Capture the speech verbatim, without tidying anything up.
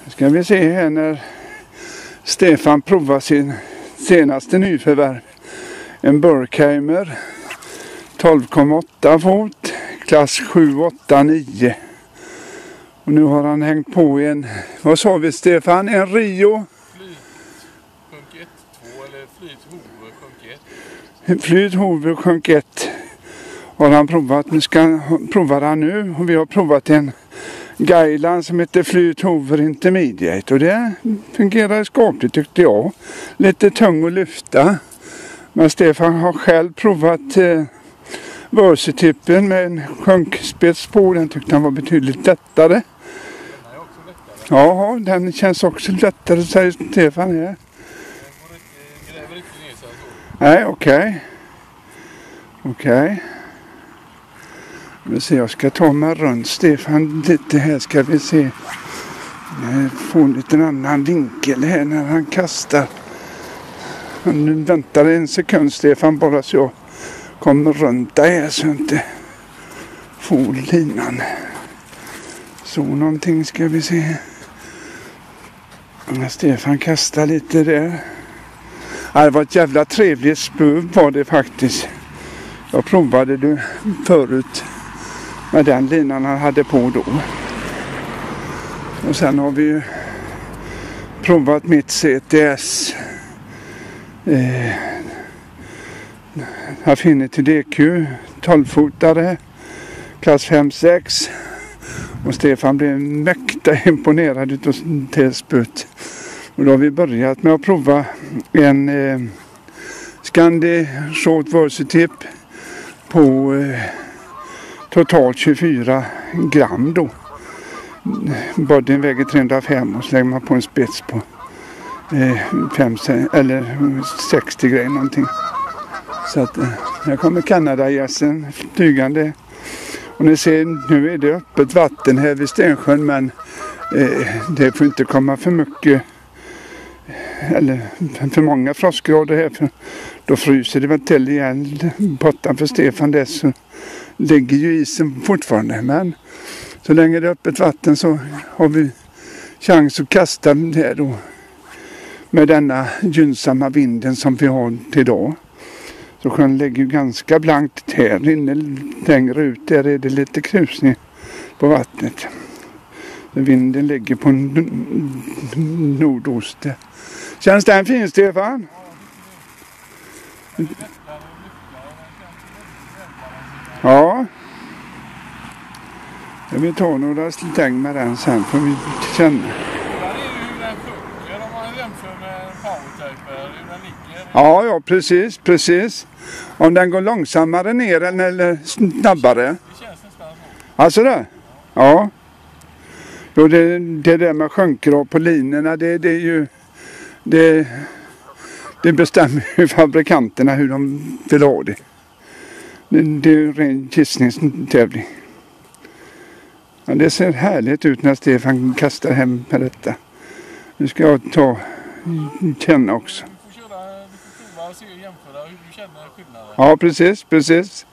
Ska vi se här när Stefan provar sin senaste nyförvärv. En Burkheimer tolv komma åtta fot, klass sju åtta nio. Och nu har han hängt på en, vad sa vi Stefan, en Rio? Flyt ett två eller Flyt Hove sjunk ett. Flyt Hove sjunk ett har han provat. Nu ska provar han nu och vi har provat en Gailan som heter Flyt Hove Intermediate och det fungerar skapligt tyckte jag. Lite tung att lyfta. Men Stefan har själv provat eh, Versatippen med en sjunkspets på. Den tyckte han var betydligt lättare. Den är också lättare. Ja, den känns också lättare säger Stefan här. Den gräver inte ner sig så. Nej, okej. Okay. Okej. Okay. Vi ser, jag ska ta mig runt Stefan lite här ska vi se. Få en liten annan vinkel här när han kastar. Nu väntar en sekund Stefan bara så jag kommer runt där så inte får linan. Så någonting ska vi se. När Stefan kastar lite där. Ja, det var ett jävla trevligt spö var det faktiskt. Jag provade det förut med den linan han hade på då. Och sen har vi ju provat mitt C T S. Eh, Affinity D Q tolv-fotare klass fem sex och Stefan blev mäkta imponerad utav det spöt. Och då har vi börjat med att prova en eh, Scandi Short Versatip på eh, totalt tjugofyra gram då. Bodyn väger trehundrafem och så lägger man på en spets på eh, fem eller sextio grejer någonting. Så att eh, här kommer Kanadagässen flygande. Och ni ser nu är det öppet vatten här vid Stensjön men eh, det får inte komma för mycket eller för många frostgrader här för då fryser det väl till igen botten för Stefan dess så ligger ju isen fortfarande men så länge det är öppet vatten så har vi chans att kasta här då med denna gynnsamma vinden som vi har till idag. Så sjön ligger ju ganska blankt här inne längre ut där är det lite krusning på vattnet. Så vinden ligger på nordost. Känns den fin Stefan? Ja. Jag vill ta några släng med den sen får vi känna. Ja, ja, precis, precis. Om den går långsammare ner eller snabbare. Det känns nästan så. Alltså det? Ja. Jo, det, det där med sjunker på linorna, det, det är ju... Det, det bestämmer ju fabrikanterna hur de vill ha det. Det, det är ju en ren gissningstävling. Ja, det ser härligt ut när Stefan kastar hem med detta. Nu ska jag ta känna också. Du får köra, du får prova och se och jämföra hur du känner skillnaden. Ja, precis, precis.